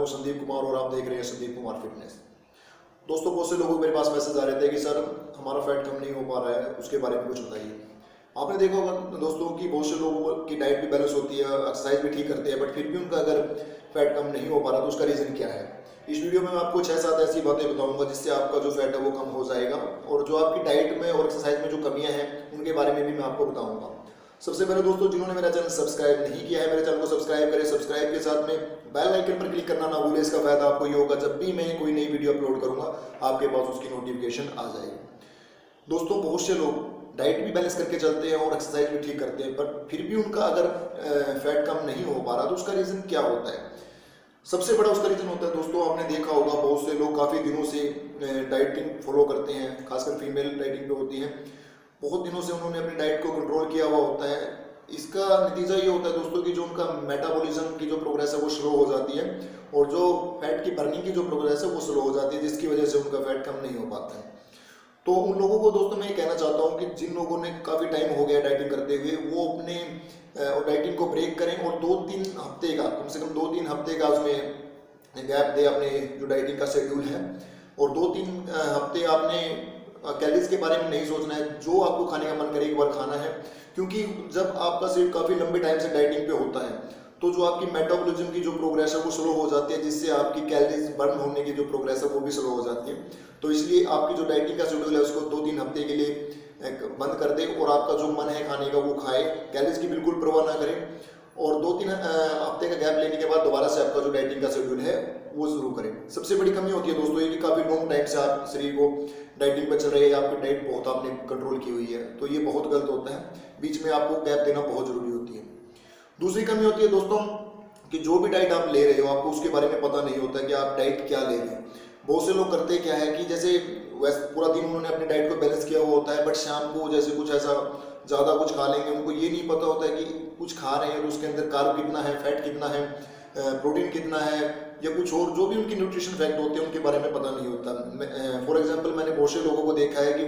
हूं संदीप कुमार और आप देख रहे हैं संदीप कुमार फिटनेस। दोस्तों, बहुत से लोगों को मेरे पास मैसेज आ रहे थे कि सर हमारा फैट कम नहीं हो पा रहा है, उसके बारे में कुछ बताइए। आपने देखा होगा दोस्तों कि बहुत से लोगों की डाइट भी बैलेंस होती है, एक्सरसाइज भी ठीक करते हैं, बट फिर भी उनका अगर फैट कम नहीं हो पा रहा तो उसका रीज़न क्या है। इस वीडियो में मैं आपको 6-7 ऐसी बातें बताऊंगा जिससे आपका जो फैट है वो कम हो जाएगा, और जो आपकी डाइट में और एक्सरसाइज में जो कमियां हैं उनके बारे में भी मैं आपको बताऊंगा। सबसे पहले दोस्तों, जिन्होंने मेरा चैनल सब्सक्राइब नहीं किया है, मेरे चैनल को सब्सक्राइब करें। सब्सक्राइब के साथ में बेल आइकन पर क्लिक करना ना भूलें। इसका फायदा आपको ये होगा, जब भी मैं कोई नई वीडियो अपलोड करूंगा आपके पास उसकी नोटिफिकेशन आ जाएगी। दोस्तों, बहुत से लोग डाइट भी बैलेंस करके चलते हैं और एक्सरसाइज भी ठीक करते हैं, पर फिर भी उनका अगर फैट कम नहीं हो पा रहा तो उसका रीज़न क्या होता है। सबसे बड़ा उसका रीज़न होता है दोस्तों, आपने देखा होगा बहुत से लोग काफ़ी दिनों से डाइटिंग फॉलो करते हैं, खासकर फीमेल डाइटिंग पे होती है। बहुत दिनों से उन्होंने अपनी डाइट को कंट्रोल किया हुआ होता है। इसका नतीजा ये होता है दोस्तों कि जो उनका मेटाबॉलिज्म की जो प्रोग्रेस है वो स्लो हो जाती है, और जो फैट की बर्निंग की जो प्रोग्रेस है वो स्लो हो जाती है, जिसकी वजह से उनका फैट कम नहीं हो पाता है। तो उन लोगों को दोस्तों मैं ये कहना चाहता हूँ कि जिन लोगों ने काफ़ी टाइम हो गया डाइटिंग करते हुए, वो अपने डाइटिंग को ब्रेक करें और 2-3 हफ्ते का, कम से कम 2-3 हफ्ते का उसमें गैप दे अपने जो डाइटिंग का शेड्यूल है। और 2-3 हफ्ते आपने कैलोरीज के बारे में नहीं सोचना है, जो आपको खाने का मन करे एक बार खाना है। क्योंकि जब आपका शरीर काफ़ी लंबे टाइम से डाइटिंग पे होता है तो जो आपकी मेटाबॉलिज्म की जो प्रोग्रेस है वो स्लो हो जाती है, जिससे आपकी कैलोरीज बर्न होने की जो प्रोग्रेस है वो भी स्लो हो जाती है। तो इसलिए आपकी जो डाइटिंग का शेड्यूल है उसको 2-3 हफ्ते के लिए बंद कर दें, और आपका जो मन है खाने का वो खाए, कैलोरीज की बिल्कुल परवाह ना करें। और 2-3 हफ्ते का गैप लेने के बाद दोबारा से आपका जो डाइटिंग का शेड्यूल है वो शुरू करें। सबसे बड़ी कमी होती है दोस्तों ये कि काफ़ी लॉन्ग टाइम से आप शरीर को डाइटिंग पर चल रहे हैं, आपकी डाइट बहुत आपने कंट्रोल की हुई है, तो ये बहुत गलत होता है। बीच में आपको गैप देना बहुत जरूरी होती है। दूसरी कमी होती है दोस्तों कि जो भी डाइट आप ले रहे हो आपको उसके बारे में पता नहीं होता कि आप डाइट क्या ले रहे हैं। बहुत से लोग करते क्या है कि जैसे वैसे पूरा दिन उन्होंने अपनी डाइट को बैलेंस किया हुआ होता है, बट शाम को जैसे कुछ ऐसा ज़्यादा कुछ खा लेंगे, उनको ये नहीं पता होता है कि कुछ खा रहे हैं तो उसके अंदर कार्ब कितना है, फैट कितना है, प्रोटीन कितना है, या कुछ और जो भी उनकी न्यूट्रिशन फैक्ट होते हैं उनके बारे में पता नहीं होता। फॉर एग्जांपल, मैंने बहुत से लोगों को देखा है कि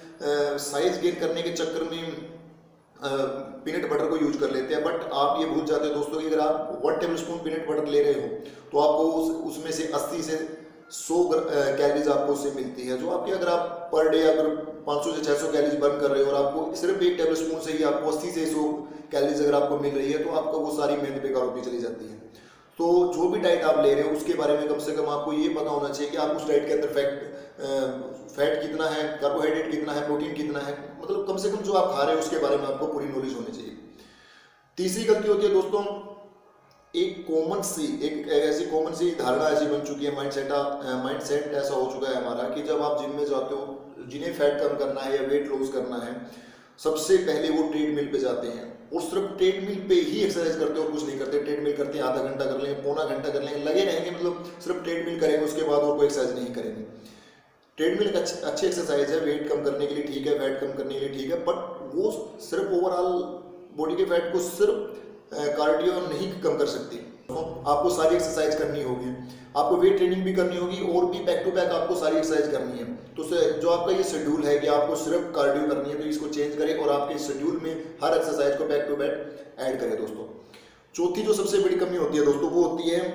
वो साइज गेन करने के चक्कर में पीनट बटर को यूज कर लेते हैं, बट आप ये भूल जाते हैं दोस्तों कि अगर आप 1 टेबलस्पून पीनट बटर ले रहे हो तो आपको उसमें से 80 से 100 कैलोरीज आपको उससे मिलती है, जो आपकी अगर आप पर डे अगर 500 से 600 कैलोरीज बर्न कर रहे हो और आपको सिर्फ 1 टेबलस्पून से ही आपको 80 से 100 कैलोरीज अगर आपको मिल रही है तो आपका वो सारी मेहनत बेकार होती चली जाती है। तो जो भी डाइट आप ले रहे हो उसके बारे में कम से कम आपको ये पता होना चाहिए कि आप उस डाइट के अंदर फैट कितना है, कार्बोहाइड्रेट कितना है, प्रोटीन कितना है, मतलब कम से कम जो आप खा रहे हो उसके बारे में आपको पूरी नॉलेज होनी चाहिए। तीसरी गलती होती है दोस्तों, एक ऐसी कॉमन सी धारणा ऐसी बन चुकी है, माइंडसेट ऐसा हो चुका है हमारा कि जब आप जिम में जाते हो, जिन्हें फैट कम करना है या वेट लॉस करना है, सबसे पहले वो ट्रेडमिल पे जाते हैं और सिर्फ ट्रेडमिल पे ही एक्सरसाइज करते हैं और कुछ नहीं करते। ट्रेडमिल करते हैं, आधा घंटा कर लेंगे, पौना घंटा कर लेंगे, लगे रहेंगे, मतलब सिर्फ ट्रेडमिल करेंगे, उसके बाद और कोई एक्सरसाइज नहीं करेंगे। ट्रेडमिल एक अच्छी एक्सरसाइज है, वेट कम करने के लिए ठीक है, फैट कम करने के लिए ठीक है, बट वो सिर्फ ओवरऑल बॉडी के फैट को सिर्फ कार्डियो नहीं कम कर सकती। आपको सारी एक्सरसाइज करनी होगी, आपको वेट ट्रेनिंग भी करनी होगी और भी बैक टू बैक आपको सारी एक्सरसाइज करनी है। तो जो आपका ये शेड्यूल है कि आपको सिर्फ कार्डियो करनी है, तो इसको चेंज करें और आपके शेड्यूल में हर एक्सरसाइज को बैक टू बैक ऐड करें दोस्तों। चौथी जो सबसे बड़ी कमी होती है दोस्तों वो होती है,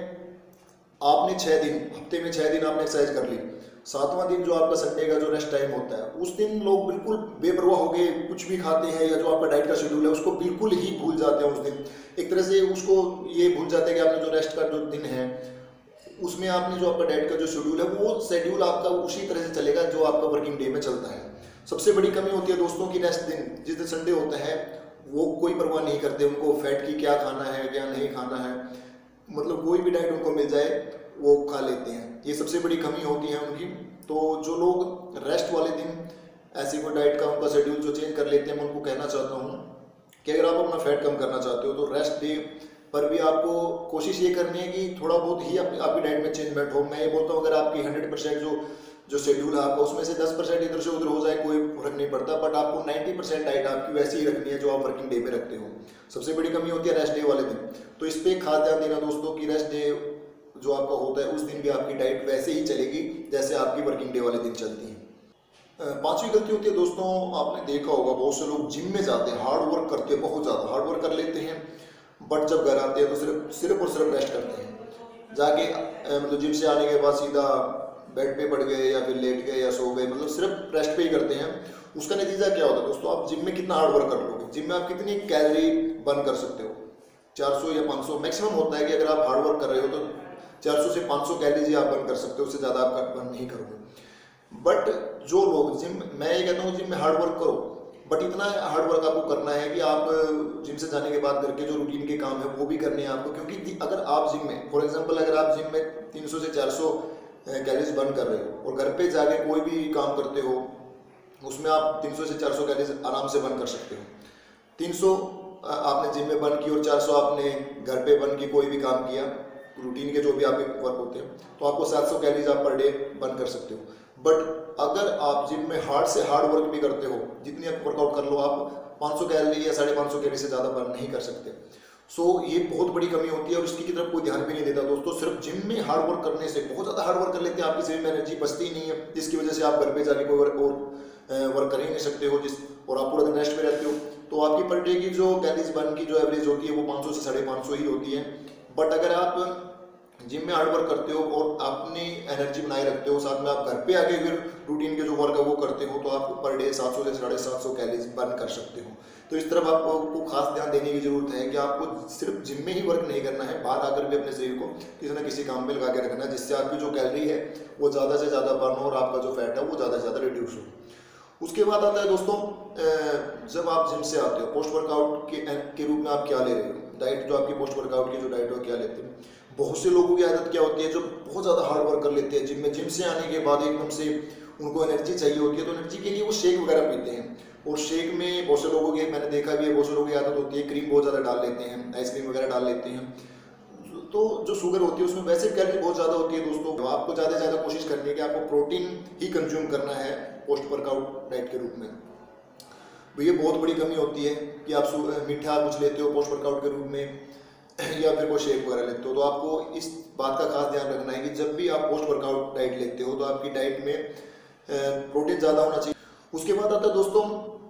आपने 6 दिन, हफ्ते में 6 दिन आपने एक्सरसाइज कर ली, 7वां दिन जो आपका संडे का जो रेस्ट टाइम होता है उस दिन लोग बिल्कुल बेपरवाह हो गए, कुछ भी खाते हैं, या जो आपका डाइट का शेड्यूल है उसको बिल्कुल ही भूल जाते हैं उस दिन। एक तरह से उसको ये भूल जाते हैं कि आपने जो रेस्ट का जो दिन है उसमें आपने जो आपका डाइट का जो शेड्यूल है वो शेड्यूल आपका उसी तरह से चलेगा जो आपका वर्किंग डे में चलता है। सबसे बड़ी कमी होती है दोस्तों की रेस्ट दिन, जिस दिन संडे होता है वो कोई परवाह नहीं करते, उनको फैट की क्या खाना है क्या नहीं खाना है, मतलब कोई भी डाइट उनको मिल जाए वो खा लेते हैं। ये सबसे बड़ी कमी होती है उनकी। तो जो लोग रेस्ट वाले दिन ऐसी कोई डाइट का उनका शेड्यूल जो चेंज कर लेते हैं, मैं उनको कहना चाहता हूँ कि अगर आप अपना फैट कम करना चाहते हो तो रेस्ट डे पर भी आपको कोशिश ये करनी है कि थोड़ा बहुत ही आपकी डाइट में चेंजमेंट हो। मैं ये बोलता हूँ अगर आपकी 100% जो शेड्यूल है आपका उसमें से 10% इधर से उधर हो जाए कोई फर्क नहीं पड़ता, बट आपको 90% डाइट आपकी वैसी ही रखनी है जो आप वर्किंग डे पे रखते हो। सबसे बड़ी कमी होती है रेस्ट डे वाले दिन, तो इस पर खास ध्यान देना दोस्तों कि रेस्ट डे जो आपका होता है उस दिन भी आपकी डाइट वैसे ही चलेगी जैसे आपकी वर्किंग डे वाले दिन चलती है। 5वीं गलती होती है दोस्तों, आपने देखा होगा बहुत से लोग जिम में जाते हैं, हार्ड वर्क करते हैं, बहुत ज़्यादा हार्ड वर्क कर लेते हैं, बट जब घर आते हैं तो सिर्फ और सिर्फ रेस्ट करते हैं। जाके मतलब जिम से आने के बाद सीधा बेड पे पड़ गए या फिर लेट गए या सो गए, मतलब सिर्फ रेस्ट पे ही करते हैं, उसका नतीजा क्या होता है दोस्तों? आप जिम में कितना हार्ड वर्क कर लोगे, जिम में आप कितनी कैलोरी बर्न कर सकते हो? 400 या 500 मैक्सिमम होता है कि अगर आप हार्ड वर्क कर रहे हो तो 400 से 500 कैलोरी आप बर्न कर सकते हो, उससे ज़्यादा आप बर्न नहीं करोगे। बट जो लोग जिम, मैं ये कहता हूँ जिम में हार्ड वर्क करो, बट इतना हार्ड वर्क आपको करना है कि आप जिम से जाने के बाद घर के जो रूटीन के काम है वो भी करने हैं आपको, क्योंकि अगर आप जिम में फॉर एग्जांपल अगर आप जिम में 300 से 400 कैलोरीज बर्न कर रहे हो और घर पे जाके कोई भी काम करते हो उसमें आप 300 से 400 कैलोरीज आराम से बर्न कर सकते हो। 300 आपने जिम में बर्न की और 400 आपने घर पे बर्न की, कोई भी काम किया रूटीन के जो भी आपके वर्क होते हैं, तो आपको 700 कैलोरीज आप पर डे बर्न कर सकते हो। बट अगर आप जिम में हार्ड से हार्ड वर्क भी करते हो, जितनी आप वर्कआउट कर लो, आप 500 कैलोरी या 550 कैलोरी से ज़्यादा बर्न नहीं कर सकते। सो ये बहुत बड़ी कमी होती है और इसकी तरफ कोई ध्यान भी नहीं देता दोस्तों। सिर्फ जिम में हार्ड वर्क करने से, बहुत ज़्यादा हार्ड वर्क कर लेते हैं, आपकी शरीर में एनर्जी बचती ही नहीं है, जिसकी वजह से आप घर पे जाके कोई वर्क कर ही नहीं सकते हो, और आप पूरा दिन रेस्ट में रहते हो, तो आपकी पर डे की जो कैलोरीज बर्न की जो एवरेज होती है वो 500 से 550 ही होती है। बट अगर आप जिम में हार्ड वर्क करते हो और अपनी एनर्जी बनाए रखते हो, साथ में आप घर पे आके फिर रूटीन के जो वर्क है वो करते हो, तो आप पर डे 700 से 750 कैलोरीज बर्न कर सकते हो। तो इस तरफ आपको खास ध्यान देने की जरूरत है कि आपको सिर्फ जिम में ही वर्क नहीं करना है, बाहर आकर भी अपने शरीर को किसी न किसी काम में लगा के रखना है, जिससे आपकी जो कैलोरी है वो ज़्यादा से ज़्यादा बर्न हो और आपका जो फैट है वो ज़्यादा से ज़्यादा रिड्यूस हो। उसके बाद आता है दोस्तों, जब आप जिम से आते हो, पोस्ट वर्कआउट के रूप में आप क्या ले रहे हो, डाइट जो आपकी पोस्ट वर्कआउट की जो डाइट हो क्या लेते हैं। बहुत से लोगों की आदत क्या होती है, जो बहुत ज़्यादा हार्ड वर्क कर लेते हैं जिम में, जिम से आने के बाद एकदम से उनको एनर्जी चाहिए होती है, तो एनर्जी के लिए वो शेक वगैरह पीते हैं, और शेक में बहुत से लोगों की, मैंने देखा भी है, बहुत से लोगों की आदत होती है क्रीम बहुत ज़्यादा डाल लेते हैं, आइसक्रीम वगैरह डाल लेते हैं, तो जो शुगर होती है उसमें वैसे कैलोरी बहुत ज़्यादा होती है दोस्तों। तो आपको ज़्यादा से ज़्यादा कोशिश करनी है कि आपको प्रोटीन ही कंज्यूम करना है पोस्ट वर्कआउट डाइट के रूप में। तो ये बहुत बड़ी कमी होती है कि आप मीठा कुछ लेते हो पोस्ट वर्कआउट के रूप में या फिर कोई शेक वगैरह लेते हो, तो आपको इस बात का खास ध्यान रखना है कि जब भी आप पोस्ट वर्कआउट डाइट लेते हो तो आपकी डाइट में प्रोटीन ज़्यादा होना चाहिए। उसके बाद आता है दोस्तों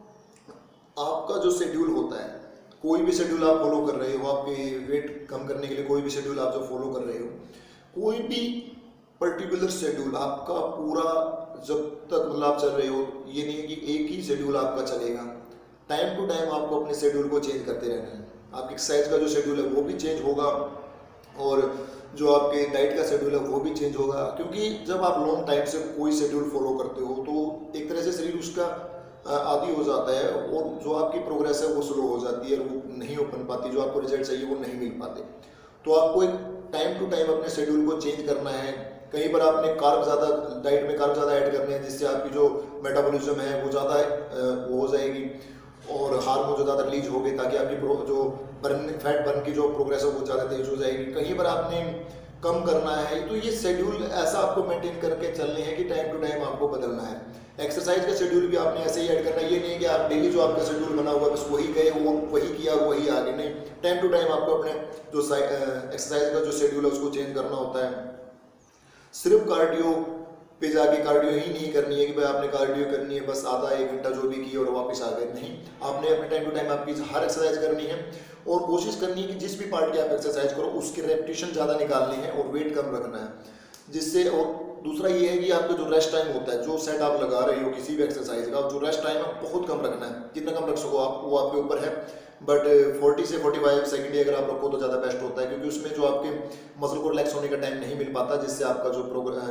आपका जो शेड्यूल होता है, कोई भी शेड्यूल आप फॉलो कर रहे हो, आपके वेट कम करने के लिए कोई भी शेड्यूल आप जो फॉलो कर रहे हो, कोई भी पर्टिकुलर शेड्यूल आपका पूरा जब तक मतलब आप चल रहे हो, ये नहीं है कि एक ही शेड्यूल आपका चलेगा। टाइम टू टाइम आपको अपने शेड्यूल को चेंज करते रहना है। आपकी एक्सरसाइज का जो शेड्यूल है वो भी चेंज होगा और जो आपके डाइट का शेड्यूल है वो भी चेंज होगा, क्योंकि जब आप लॉन्ग टाइम से कोई शेड्यूल फॉलो करते हो तो एक तरह से शरीर उसका आदी हो जाता है और जो आपकी प्रोग्रेस है वो स्लो हो जाती है, वो नहीं हो पाती, जो आपको रिजल्ट चाहिए वो नहीं मिल पाते। तो आपको एक टाइम टू टाइम अपने शेड्यूल को चेंज करना है। कहीं पर आपने कार्ब ज़्यादा, डाइट में कार्ब ज़्यादा ऐड करने हैं, जिससे आपकी जो मेटाबॉलिज्म है वो ज़्यादा वो हो जाएगी और हार्मोन जो ज़्यादा रिलीज हो गए, ताकि आपकी जो फैट बर्न की जो प्रोग्रेस है वो ज़्यादा तेज हो जाएगी। कहीं पर आपने कम करना है, तो ये शेड्यूल ऐसा आपको मेंटेन करके चलने हैं कि टाइम टू टाइम आपको बदलना है। एक्सरसाइज का शेड्यूल भी आपने ऐसे ही ऐड करना है, ये नहीं कि आप डेली जो आपका शेड्यूल बना हुआ है बस वही गए, वो वही किया वही आगे, नहीं, टाइम टू टाइम आपको अपने जो एक्सरसाइज का जो शेड्यूल है उसको चेंज करना होता है। सिर्फ कार्डियो पे जाके कार्डियो ही नहीं करनी है कि भाई आपने कार्डियो करनी है बस आधा एक घंटा जो भी किया और वापस आ गए, नहीं, आपने अपने टाइम टू टाइम आपकी हर एक्सरसाइज करनी है और कोशिश करनी है कि जिस भी पार्ट की आप एक्सरसाइज करो उसके रेपिटेशन ज़्यादा निकालने हैं और वेट कम रखना है, जिससे। और दूसरा ये है कि आपका जो रेस्ट टाइम होता है, जो सेट आप लगा रहे हो किसी भी एक्सरसाइज का, जो रेस्ट टाइम है बहुत कम रखना है, जितना कम रख सको आप वो आपके ऊपर है, बट 40 से 45 सेकंड अगर आप रखो तो ज़्यादा बेस्ट होता है, क्योंकि उसमें जो आपके मसल को रिलैक्स होने का टाइम नहीं मिल पाता, जिससे आपका जो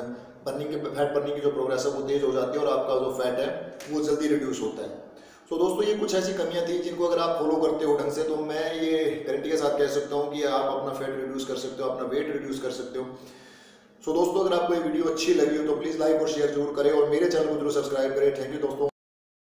फैट बर्निंग की जो प्रोग्रेस है वो तेज हो जाती है और आपका जो फैट है वो जल्दी रिड्यूस होता है। तो दोस्तों ये कुछ ऐसी कमियां थी जिनको अगर आप फॉलो करते हो ढंग से, तो मैं ये गारंटी के साथ कह सकता हूँ कि आप अपना फैट रिड्यूस कर सकते हो, अपना वेट रिड्यूस कर सकते हो। सो दोस्तों अगर आपको ये वीडियो अच्छी लगी हो तो प्लीज़ लाइक और शेयर जरूर करें और मेरे चैनल को जरूर सब्सक्राइब करें। थैंक यू दोस्तों।